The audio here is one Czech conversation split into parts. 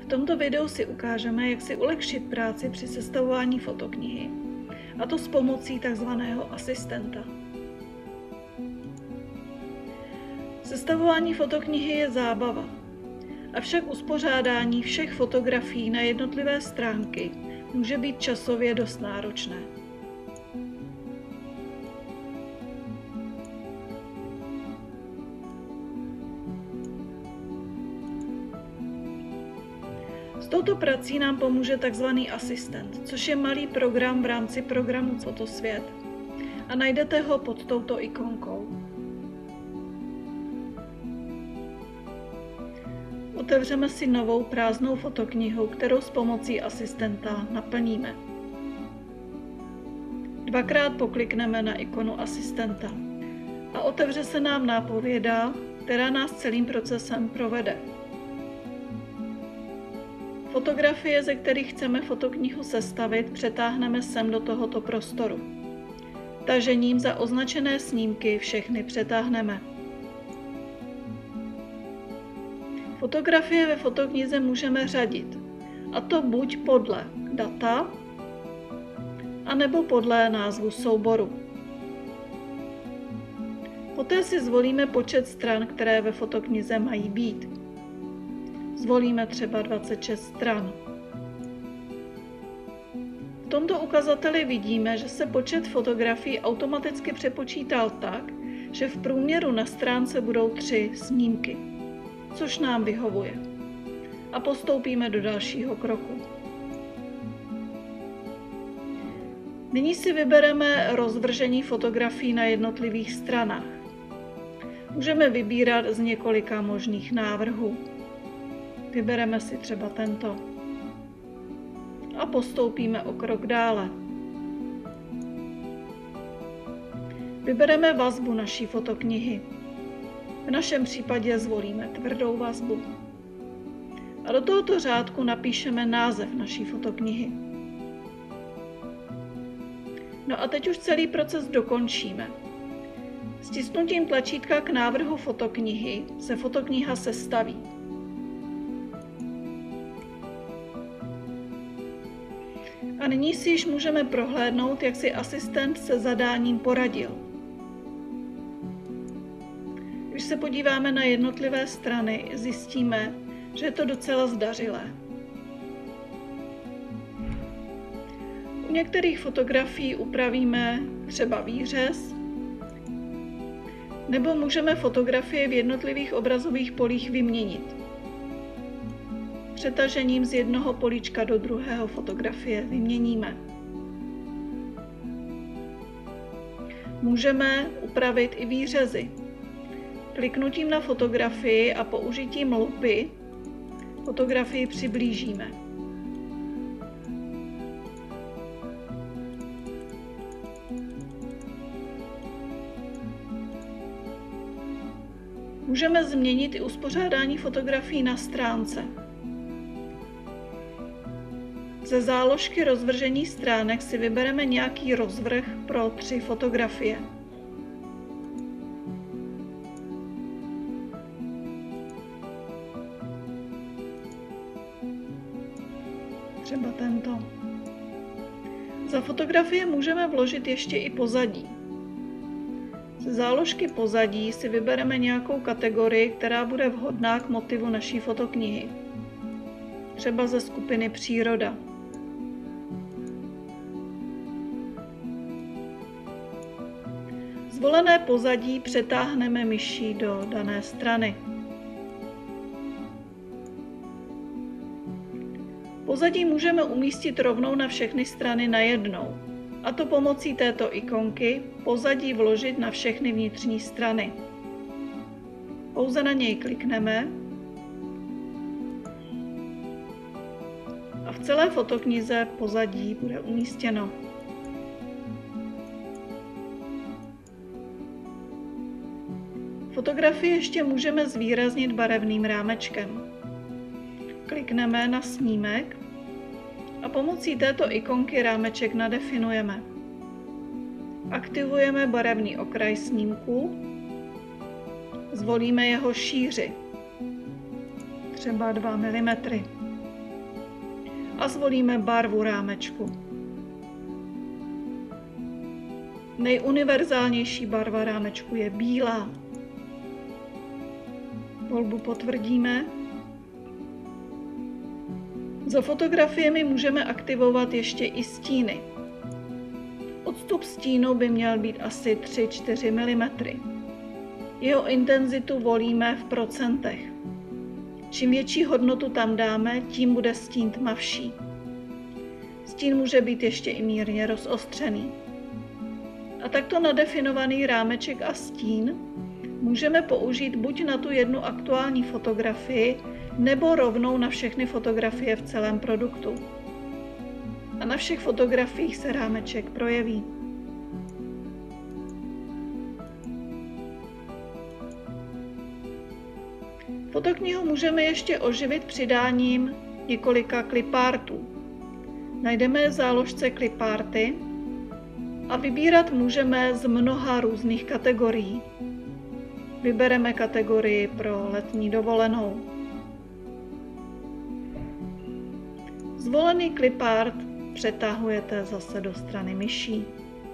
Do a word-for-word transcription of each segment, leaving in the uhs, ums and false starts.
V tomto videu si ukážeme, jak si ulehčit práci při sestavování fotoknihy, a to s pomocí tzv. Asistenta. Sestavování fotoknihy je zábava, avšak uspořádání všech fotografií na jednotlivé stránky může být časově dost náročné. S touto prací nám pomůže tzv. Asistent, což je malý program v rámci programu Fotosvět, a najdete ho pod touto ikonkou. Otevřeme si novou prázdnou fotoknihu, kterou s pomocí asistenta naplníme. Dvakrát poklikneme na ikonu asistenta a otevře se nám nápověda, která nás celým procesem provede. Fotografie, ze kterých chceme fotoknihu sestavit, přetáhneme sem do tohoto prostoru. Tažením za označené snímky všechny přetáhneme. Fotografie ve fotoknize můžeme řadit, a to buď podle data, anebo podle názvu souboru. Poté si zvolíme počet stran, které ve fotoknize mají být. Zvolíme třeba dvacet šest stran. V tomto ukazateli vidíme, že se počet fotografií automaticky přepočítal tak, že v průměru na stránce budou tři snímky, což nám vyhovuje. A postoupíme do dalšího kroku. Nyní si vybereme rozvržení fotografií na jednotlivých stranách. Můžeme vybírat z několika možných návrhů. Vybereme si třeba tento. A postoupíme o krok dále. Vybereme vazbu naší fotoknihy. V našem případě zvolíme tvrdou vazbu. A do tohoto řádku napíšeme název naší fotoknihy. No a teď už celý proces dokončíme. Stisknutím tlačítka k návrhu fotoknihy se fotokniha sestaví. A nyní si již můžeme prohlédnout, jak si asistent se zadáním poradil. Když se podíváme na jednotlivé strany, zjistíme, že je to docela zdařilé. U některých fotografií upravíme třeba výřez, nebo můžeme fotografie v jednotlivých obrazových polích vyměnit. Přetažením z jednoho políčka do druhého fotografie vyměníme. Můžeme upravit i výřezy. Kliknutím na fotografii a použitím lupy fotografii přiblížíme. Můžeme změnit i uspořádání fotografií na stránce. Ze záložky rozvržení stránek si vybereme nějaký rozvrh pro tři fotografie. Třeba tento. Za fotografie můžeme vložit ještě i pozadí. Ze záložky pozadí si vybereme nějakou kategorii, která bude vhodná k motivu naší fotoknihy. Třeba ze skupiny příroda. Zvolené pozadí přetáhneme myší do dané strany. Pozadí můžeme umístit rovnou na všechny strany najednou, a to pomocí této ikonky pozadí vložit na všechny vnitřní strany. Pouze na něj klikneme a v celé fotoknize pozadí bude umístěno. Fotografii ještě můžeme zvýraznit barevným rámečkem. Klikneme na snímek a pomocí této ikonky rámeček nadefinujeme. Aktivujeme barevný okraj snímku, zvolíme jeho šíři, třeba dva milimetry. a zvolíme barvu rámečku. Nejuniverzálnější barva rámečku je bílá. Volbu potvrdíme. Za fotografiemi můžeme aktivovat ještě i stíny. Odstup stínu by měl být asi tři až čtyři milimetry. Jeho intenzitu volíme v procentech. Čím větší hodnotu tam dáme, tím bude stín tmavší. Stín může být ještě i mírně rozostřený. A takto nadefinovaný rámeček a stín můžeme použít buď na tu jednu aktuální fotografii, nebo rovnou na všechny fotografie v celém produktu. A na všech fotografiích se rámeček projeví. Fotoknihu můžeme ještě oživit přidáním několika clipartů. Najdeme v záložce cliparty a vybírat můžeme z mnoha různých kategorií. Vybereme kategorii pro letní dovolenou. Zvolený clipart přetahujete zase do strany myší.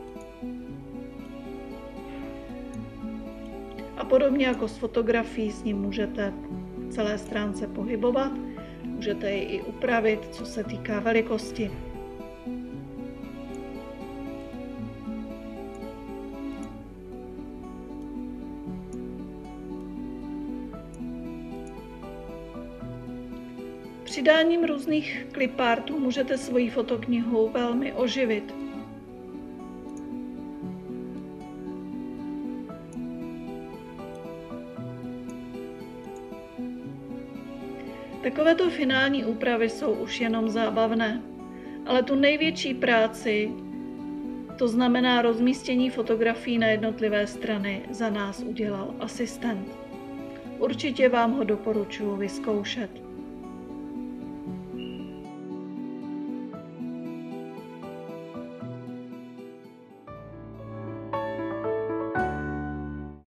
A podobně jako s fotografií s ním můžete v celé stránce pohybovat, můžete ji i upravit, co se týká velikosti. Přidáním různých clipartů můžete svoji fotoknihu velmi oživit. Takovéto finální úpravy jsou už jenom zábavné, ale tu největší práci, to znamená rozmístění fotografií na jednotlivé strany, za nás udělal asistent. Určitě vám ho doporučuji vyzkoušet.